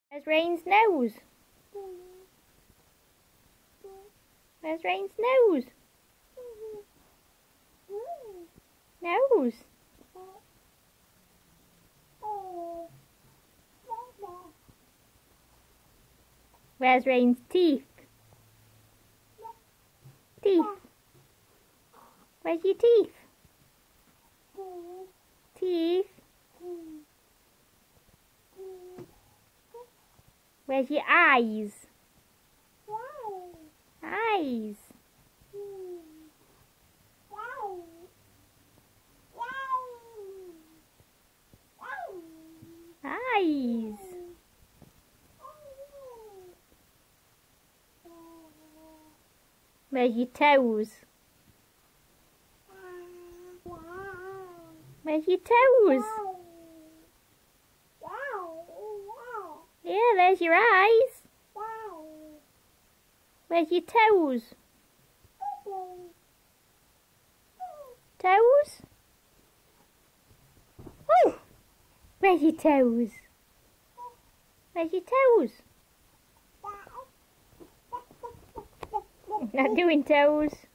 Where's Rain's nose? Where's Rain's nose? Nose. Where's Rain's teeth? Teeth. Where's your teeth? Teeth. Where's your eyes? Eyes. Eyes. Where's your toes? Where's your toes? Yeah, there's your eyes. Where's your toes? Toes? Oh! Where's your toes? Where's your toes? Not doing toes.